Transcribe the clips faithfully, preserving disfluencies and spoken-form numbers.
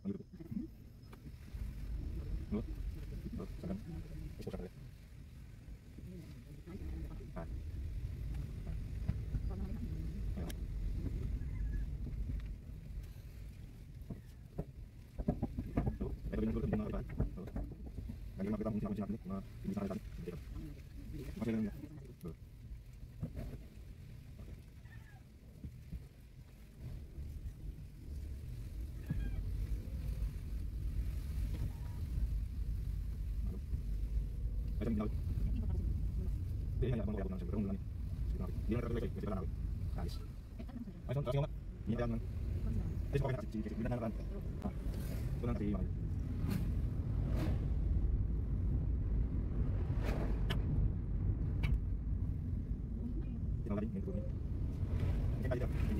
Ang luto. Luto. Luto. Sagan. Expo siya kaya. Ah. Ah. Ayan. Luto. Ito rin yung luto ng mga kabahan. Luto. Lagi makita kung sinakon sinakon mga hindi sa kanilang. Hindi ka. Masaya lang niya. Luto. Ay, sabi namin. Hindi, hayaan mo kaya ako lang siyempre. Kung lang. Hindi na nagkakilay sa'yo. Kasi pala namin. Alis. Ay, so, kasi nga. Hindi na lang. Ay, so, okay na kasi. Hindi na nalang. Ha. Ito na kasi yung Ito na rin. Ito na rin. Hindi kaya. Hindi.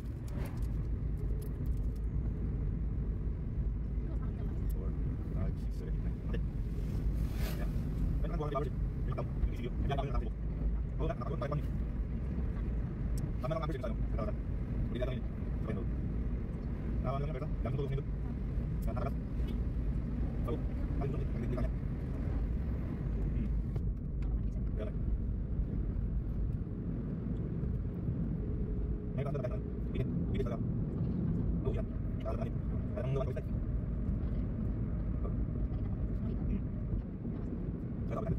four, five, six, seven, nine. Okay. Ayan. Ayan ang buwan ng labarsin. Yung tao. Yung isilyo. Ayan ang nakakilip. Oo, nakakilip. Tayo pa niyo. Tama lang ang labarsin sa ano. Sa kawasan. Hindi natin yun. Sa kayo. Nawa lang lang pera. Yan ang tutulong nito. Sa nakakas. Oo. Ay, doon. Ang hindi kanya. Hmm. Ayan lang. Ngayon, ang dapat. Bigit. Bigit talaga. Oo, yan. Kaya lang. Kaya ang nawan ko isa. Kaya lang.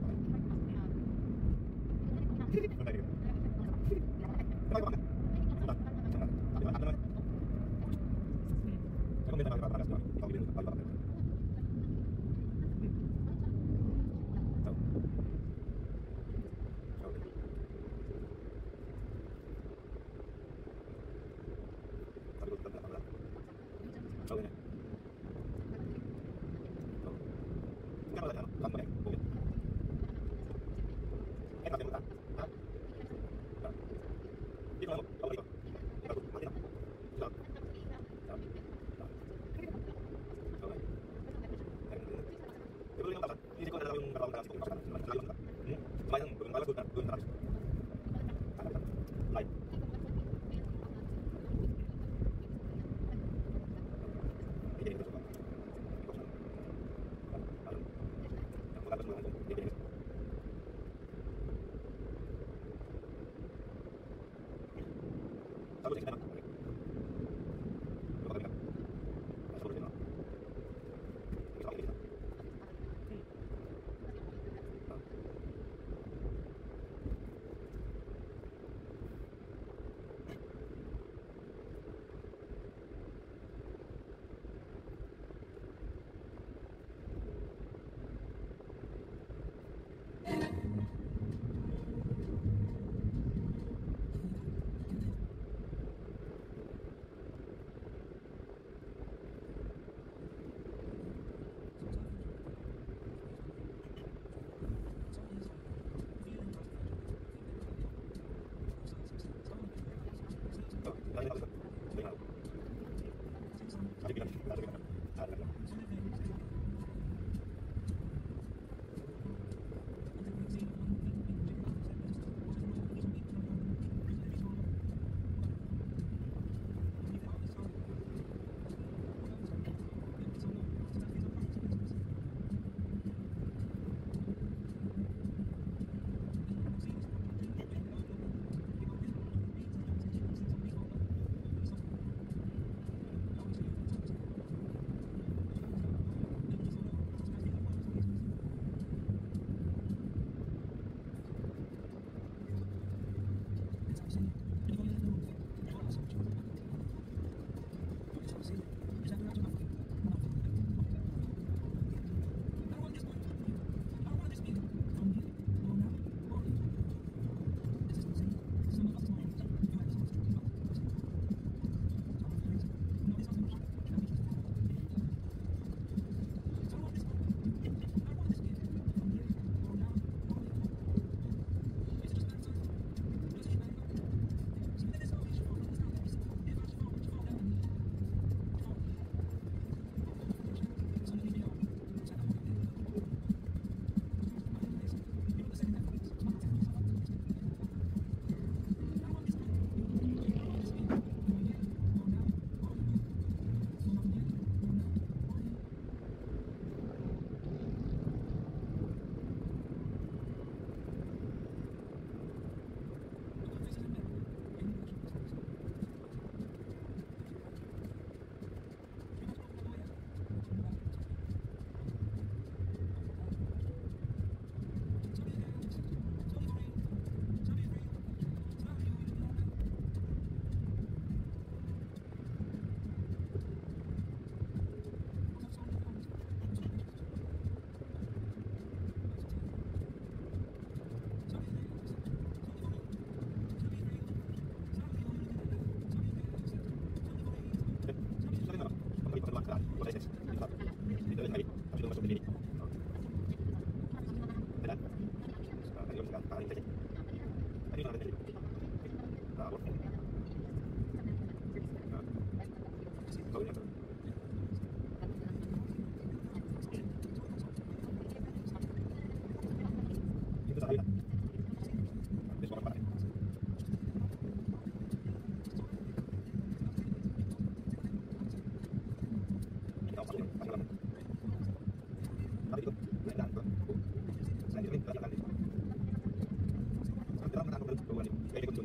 Tapi itu tidak ada. Selain itu tidak ada. Sekarang kita akan berbuat kayak gitu.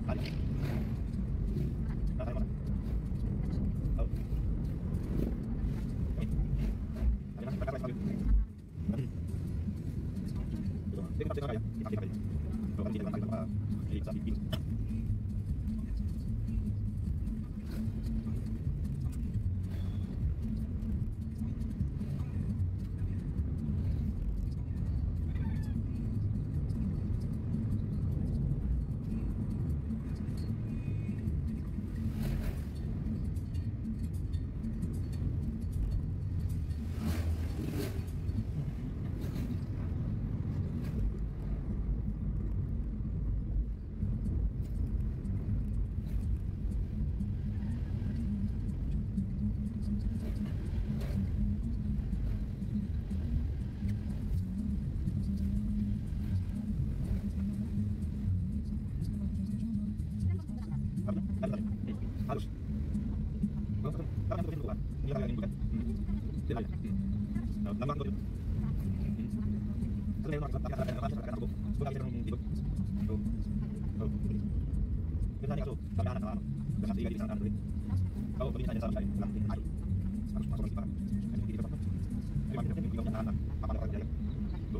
Ada. Nah, saya mana? Oh. Oke. Ada nasi bakar lagi. Nanti. Ini kita cek ya. Kita cek ya. Kalau kita lagi sama ini sapi ini. Harus. Kalau kan, kan yang bukan, ini yang bukan. Tidak ada. Nama aku itu. Kalau yang orang kata kata kata aku, bukan yang itu. Tuh. Tuh. Kita ni aku, tapi anak anak, dengan tiga di sana dulu. Kalau begini saja sampai dalam tim air, harus masuk kita. Ini kita apa? Terima kasih kita punya anak, apa orang jalan. Tuh.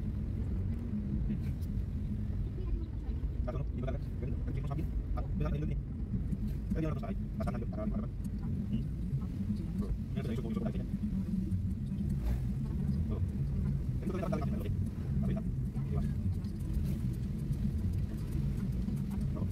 Kalau ibu kata, kita sakit, aku bilang ini. Kan orang sakit, akan ada orang orang. Hmm. Bro, ini ada isu isu lagi. Bro, itu kita dalam lagi. Tapi tak, iya. Bro.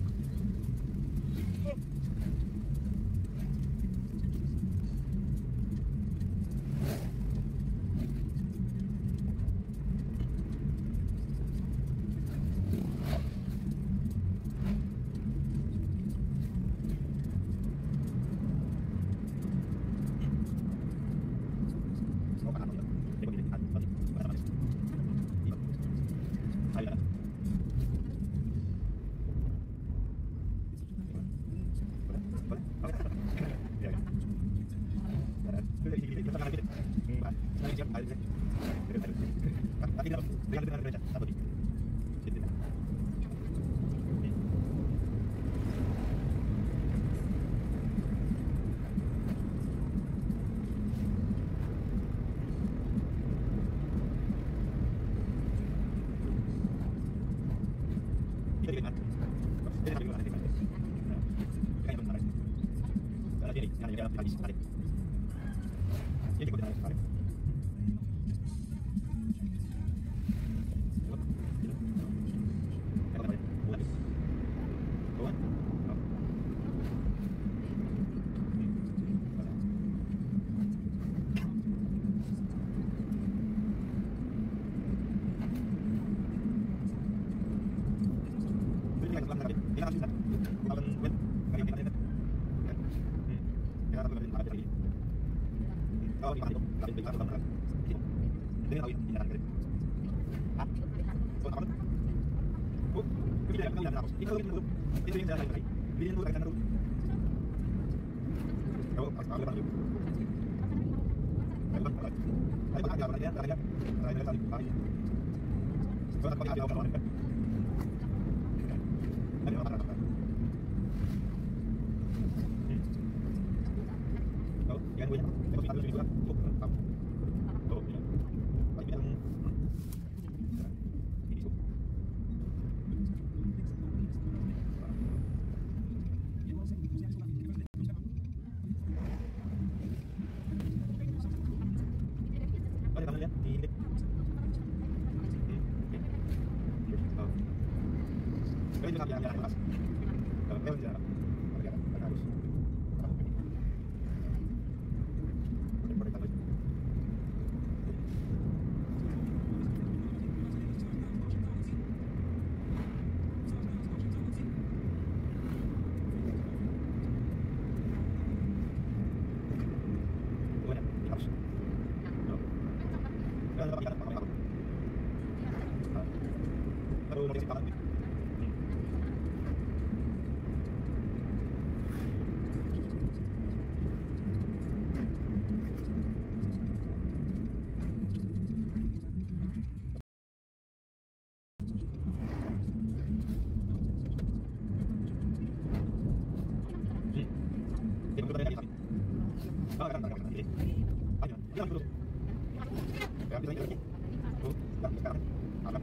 Jangan dulu. Ya, bisa lagi. Tuh, tak sekarang. Apa?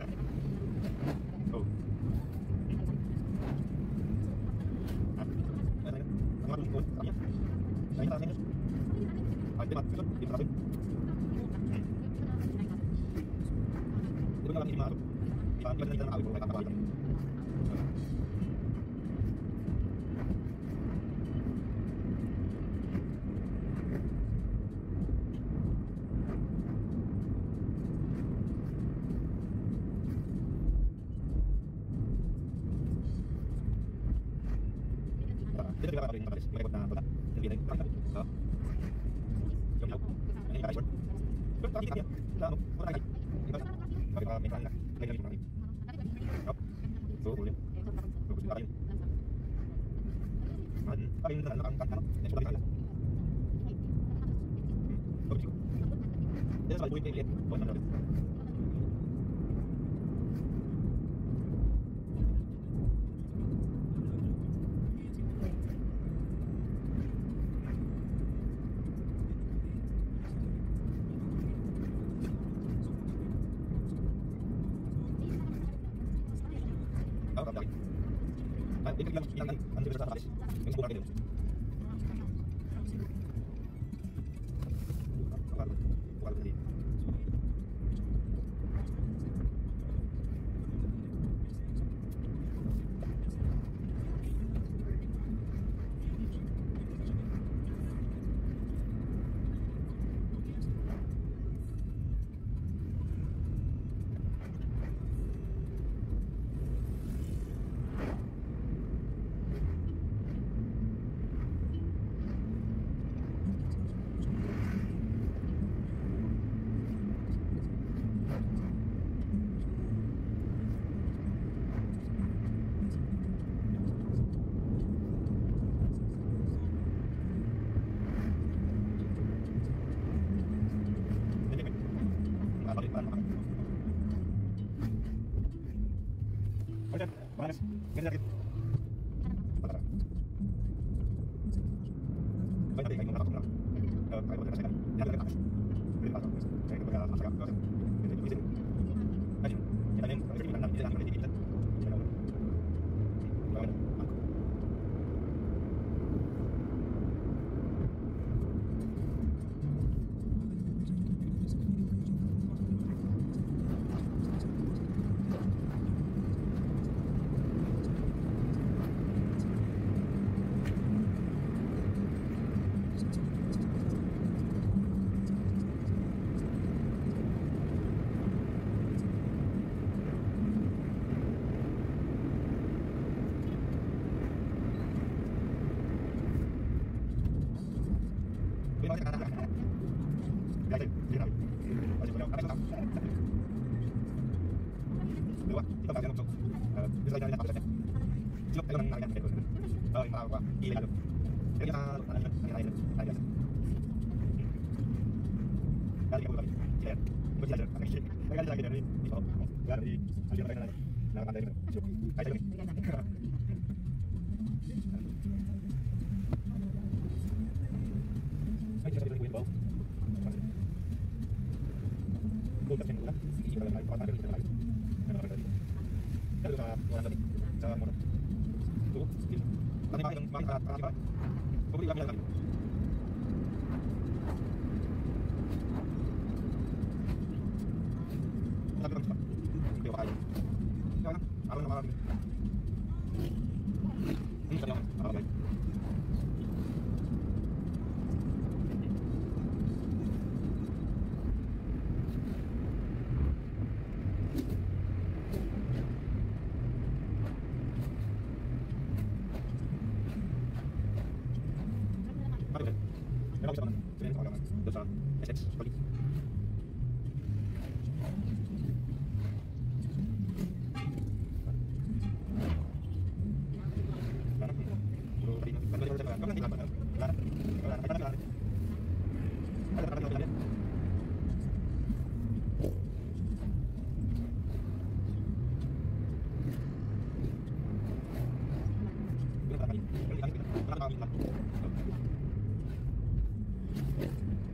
Oh. Ah. Ada. Sama dulu, sama. Saya tak sini. Ah, cepat, cepat, cepat. Itu kan lagi masuk. Kita kita kita tahu kalau apa. Kita juga pakai ini pakai buat apa? Jadi ini kan. Oh. Jom jauh. Ini pakai short. Terus tadi kita lalu kita pakai. Kita pakai pakai ini kan. Lagi lagi. Oh. Tuh boleh. Tuh bisa pakai. Man, pakai ini kan kan kan. Ini sudah pakai. Oh, cukup. Dia selalu boleh lihat. Oh, mana? Tahu tak? Nah, ini yang yang nanti bisa habis. Yang sepuluh ini. Bukan, bukan tadi. Oke, panas. Ganti lagi. Patah. Baik, baik, baik, baik. Eh, baik, baik, baik. Ya, baik, baik. Beri pasang. Saya ke bagian masak apa? Ini di sini. Ayo. Kita ini kita ini nanti kita nanti kita. Baik.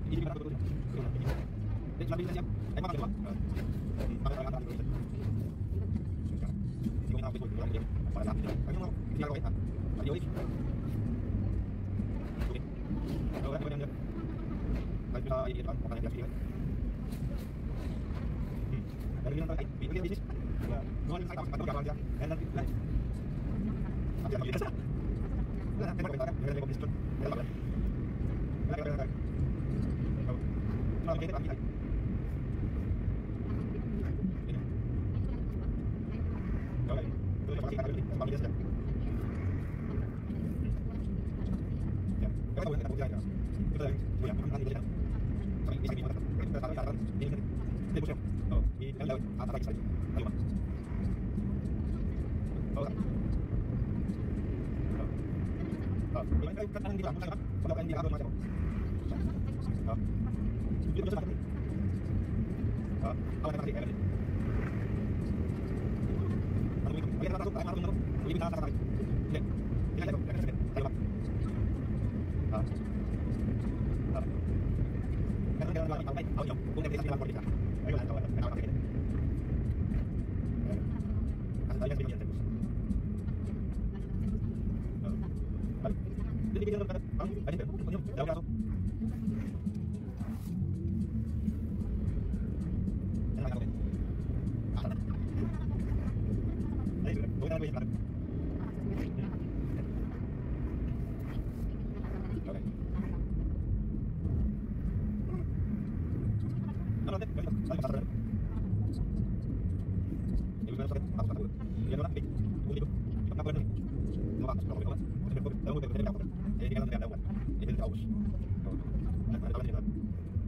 Ini kita betul. Ini sudah bisa siap. Ayo makan dulu. Makan makan makan. Ini kita betul betul lagi. Pada saat ini, kami mau biar kau ya. Ayo ini. Oke. Kalau ada yang ada kita ini kan makan yang biasa. Hmm. Dari mana tadi? Bikin bisnis. Ya. Nuan saya tahu atau aja. Dan nanti lah. Apa yang kita? Nah, kita berbicara dengan bisnis itu. Ya, Pak. Nah, kita kita. Nah, kita lagi. Ini. Oke. Itu pasti kita ini sama dia saja. Ya. Kita tahu kita punya. Kita lagi. Punya pemahaman dia. Tapi bisa kita kita tahu cara ini. Ini bosnya. Oh, ini kan laut apa lagi? Ayo, Mas. Oh. Oh, ini kan kan di dalam kan. Kalau kan di dalam macam. Oh. Itu bisa makan. Oh, awak nak makan. Lalu itu, biar masuk, masuk, masuk. Ini bisa makan. Ini. Ini aja, jangan sakit. Ayo, Pak. Oh. Oh. Karena dia lagi sampai, oh, yuk. Punya bisa jalan politik. Ayo, ayo, ayo. Ayo, ayo. Asal saya sedikit terus. Oh. Jadi kita berkata, bang, tadi tu, punya, jauh masuk. Jangan kau. Asal. Ayo, boleh boleh boleh. Oke. Kalau nanti, kalau saya pasar. Ini benar sakit, apa apa. Dia orang ini, ini itu, apa apa ini? Lupa, kalau lupa. Udah betul, tahu betul betul apa. Jadi kalau tidak tahu kan, ini tahu. Nah, ada apa ni?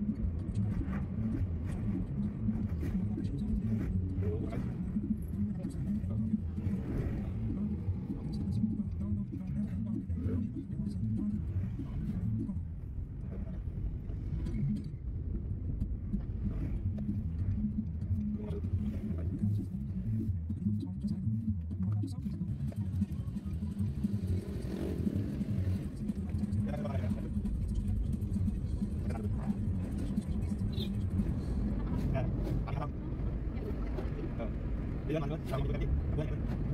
Dia mana? Saling berganti. Bukan.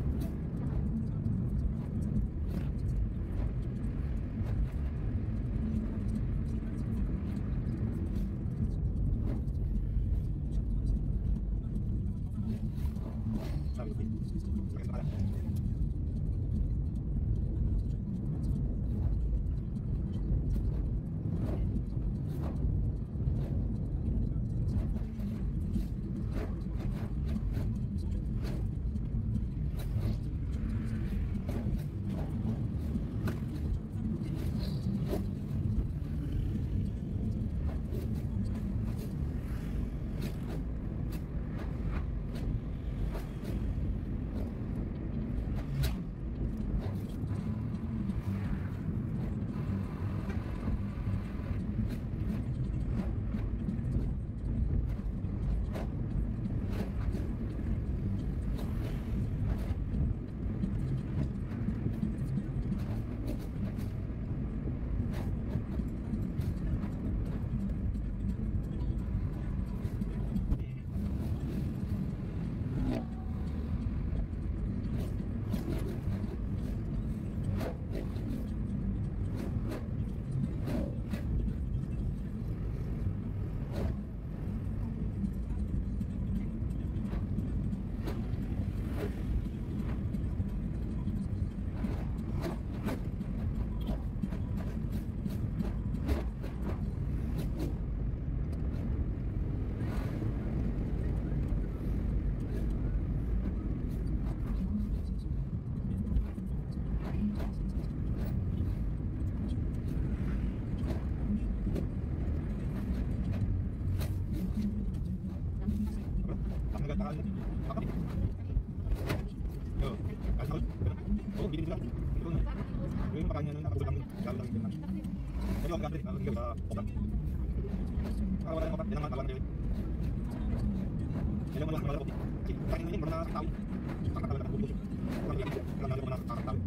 Saling berganti. Sekarang mana? Ini makanya aku bilang jalan lagi dengan. Jadi om ganti kalau kita obat. Kalau ada obat jangan kawan dia. Jadi mau malah obat. Kan ini pernah tahu. Akan ada buku. Kan dia kan ada pernah tahu.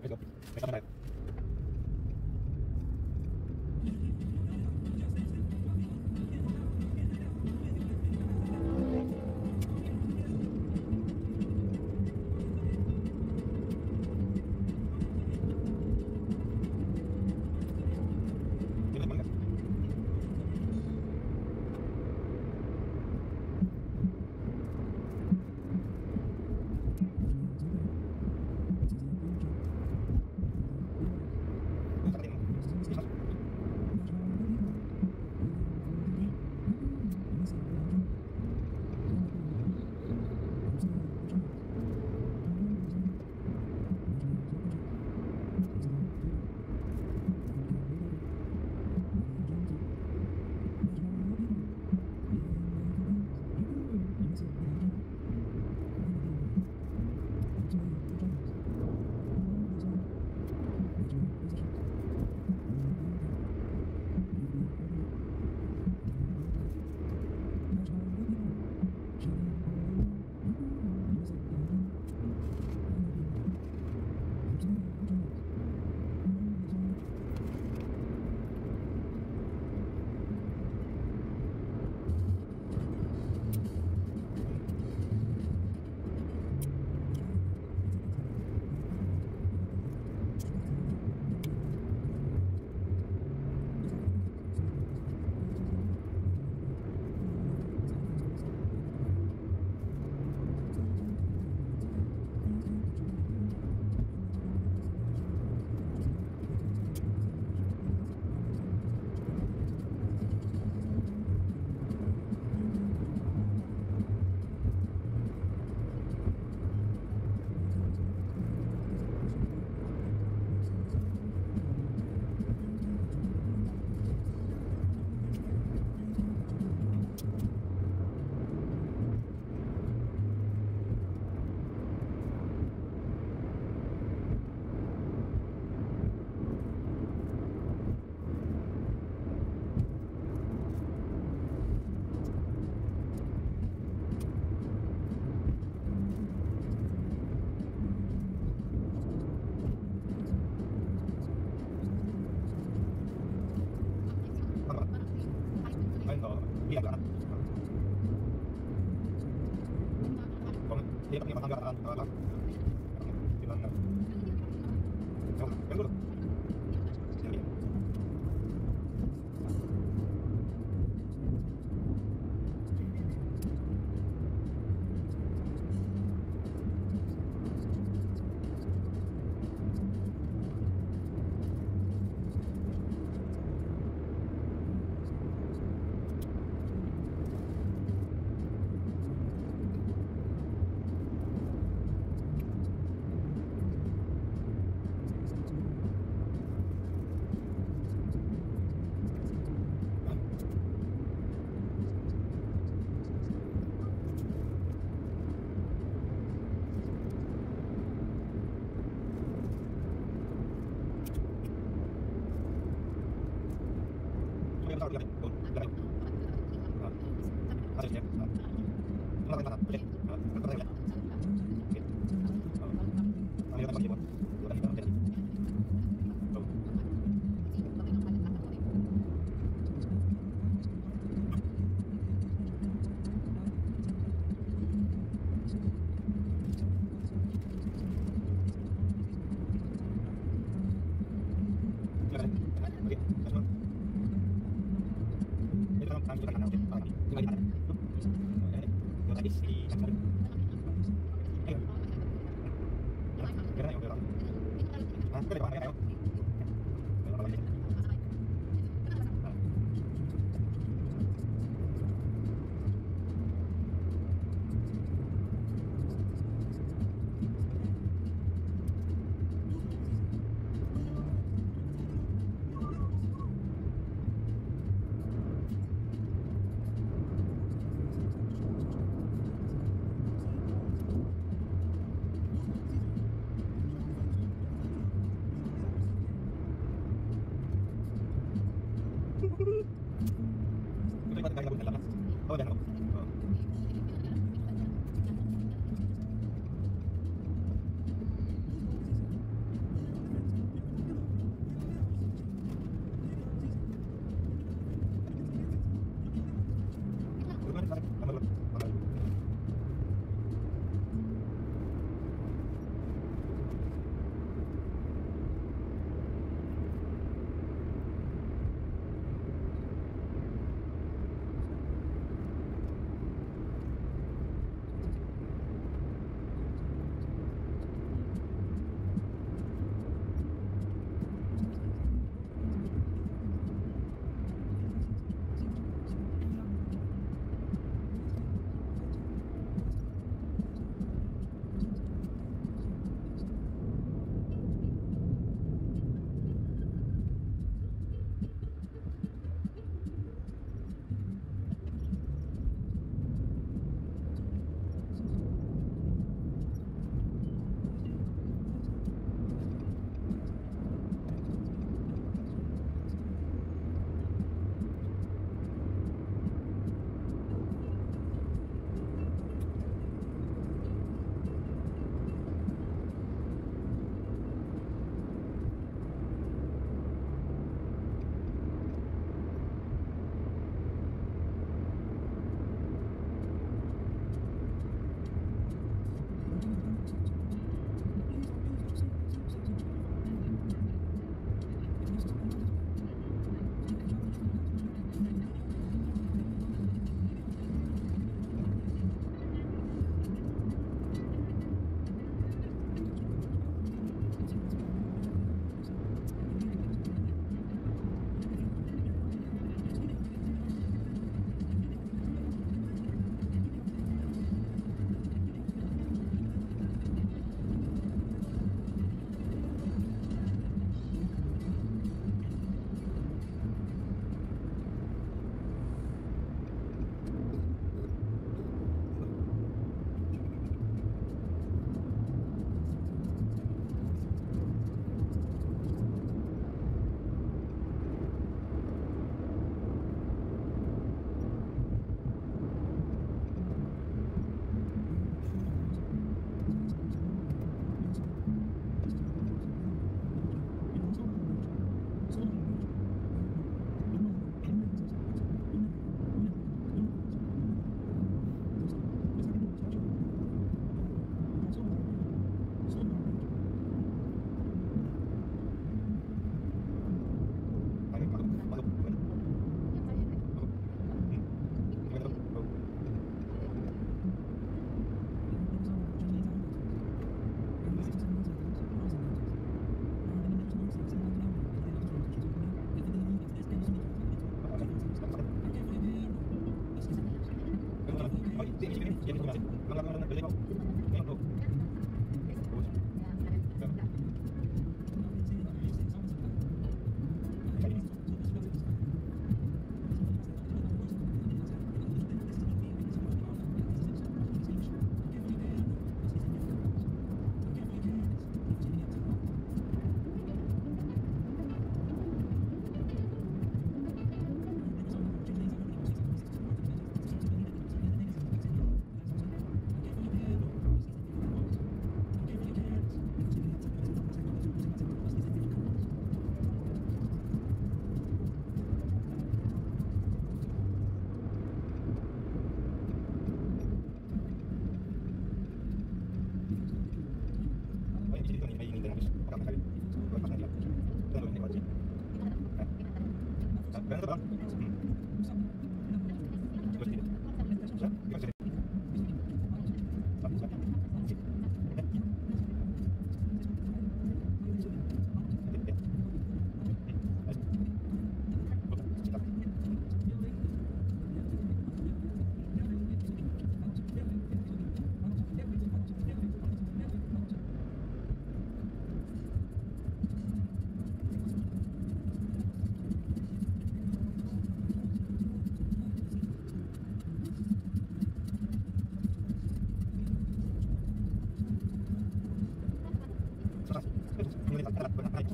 Let's go. Let's go.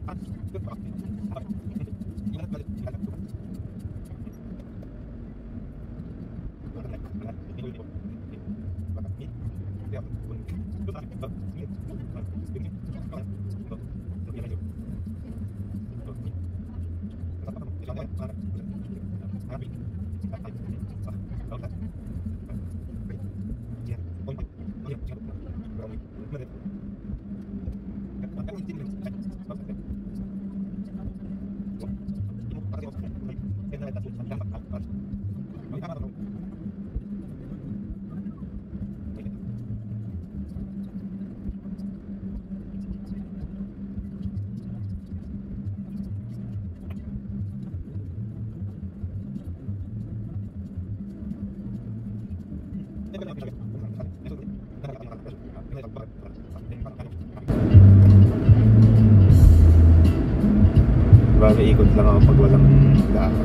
Bagay ikot lang ako pag walang daan.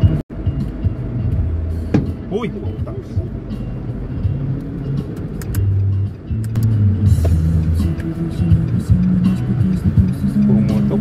Uy! Tapos pumutok.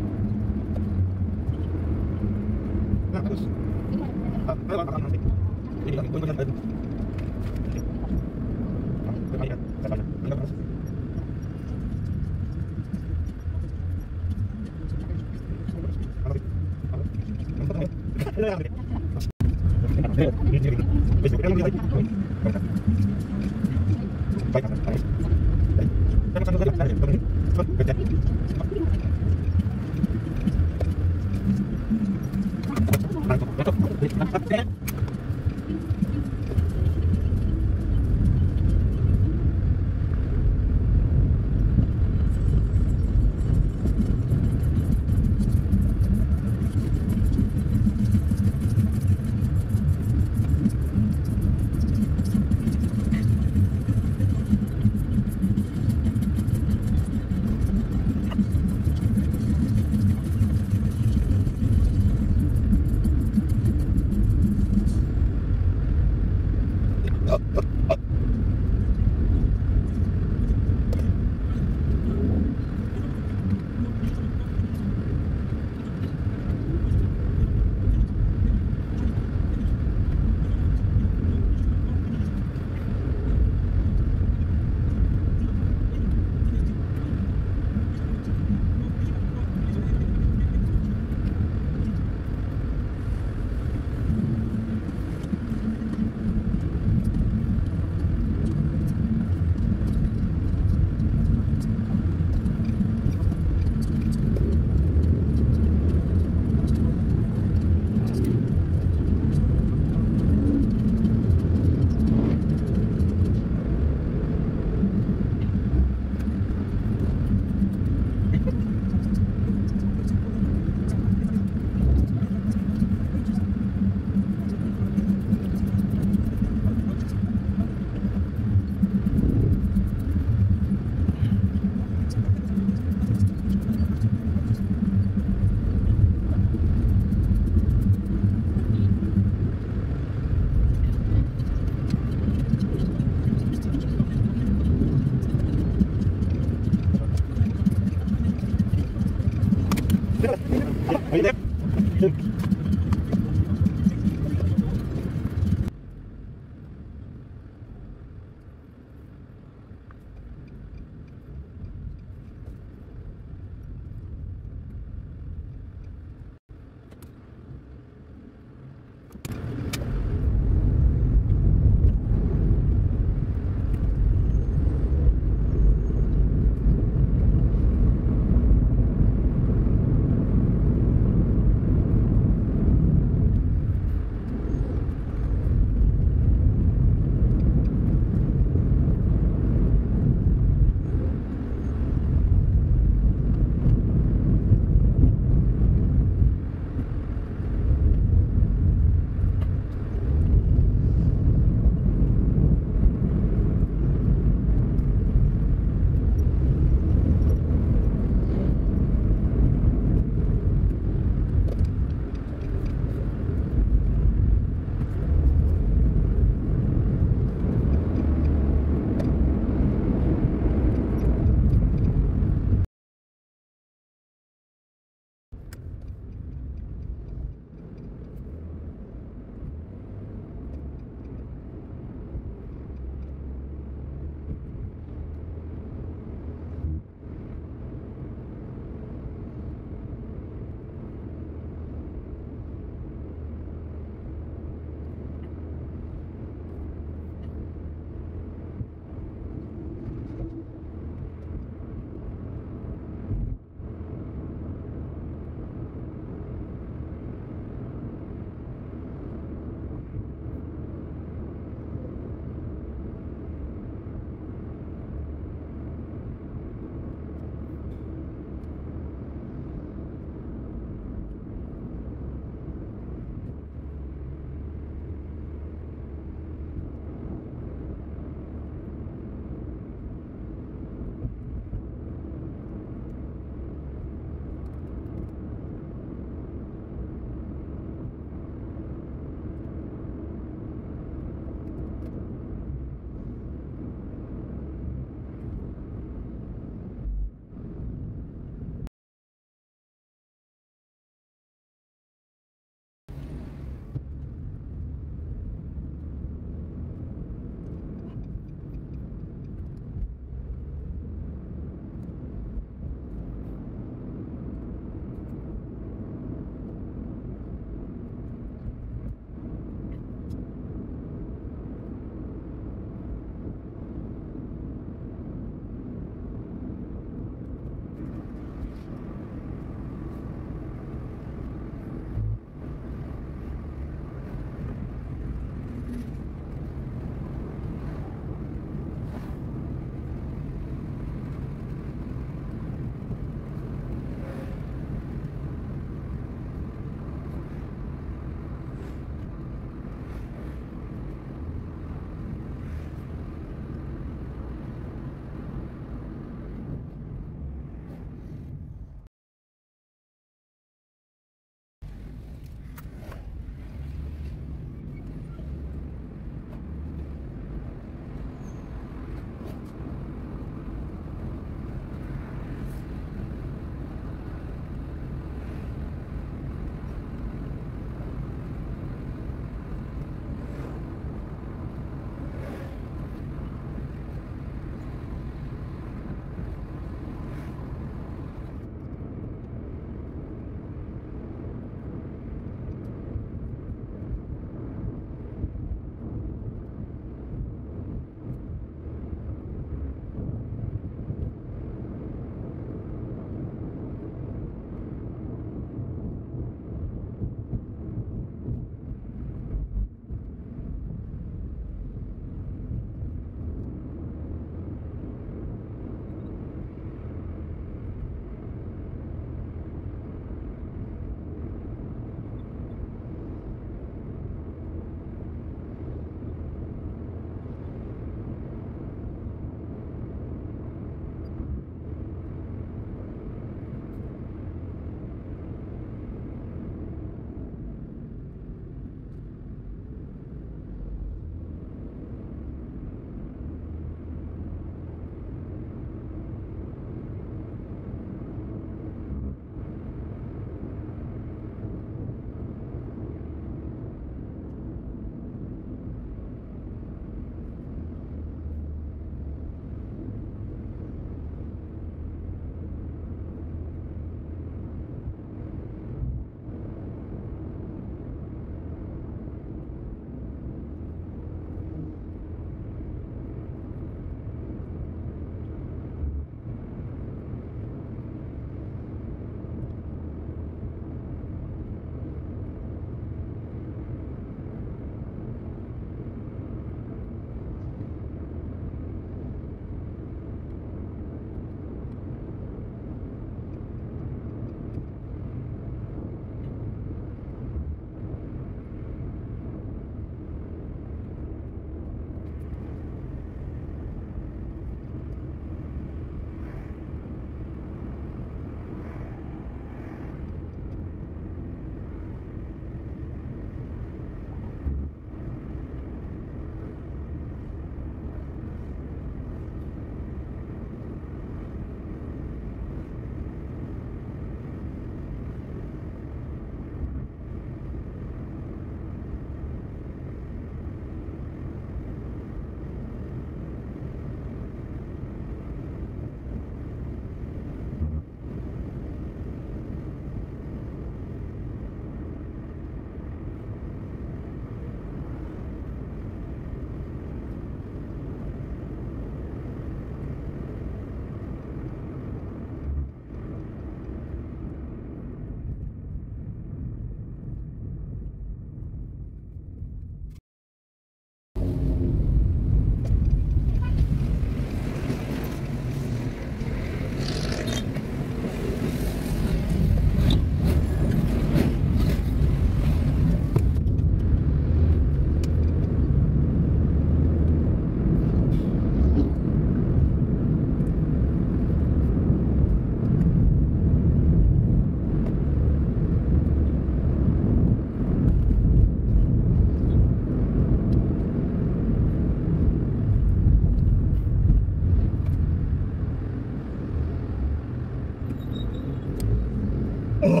Oh.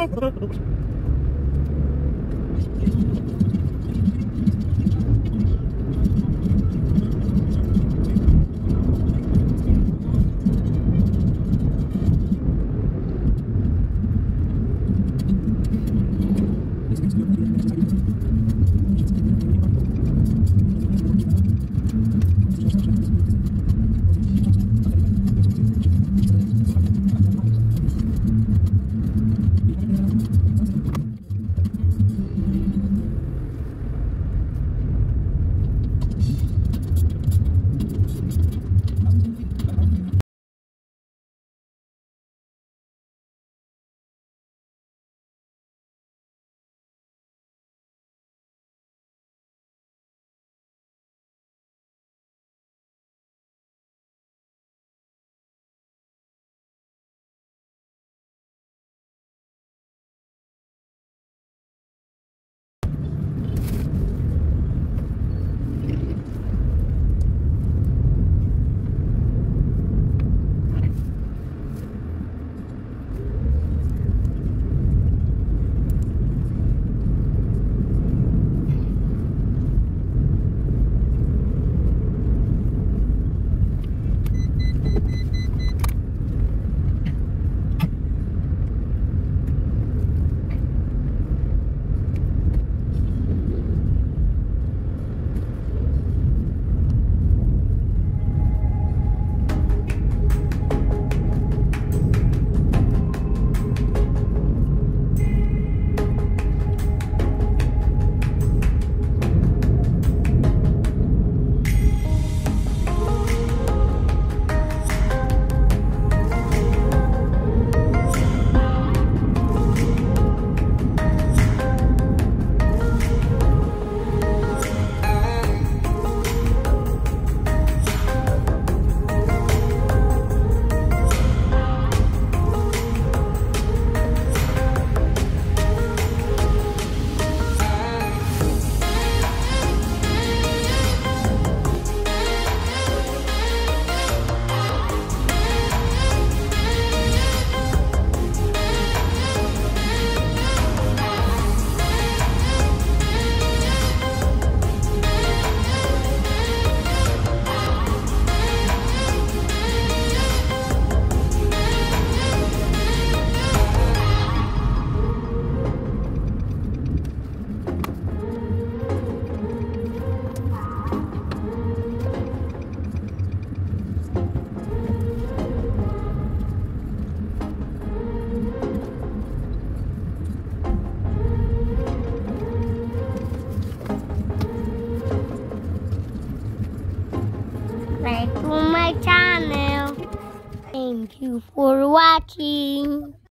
Subscribe to my channel. Thank you for watching.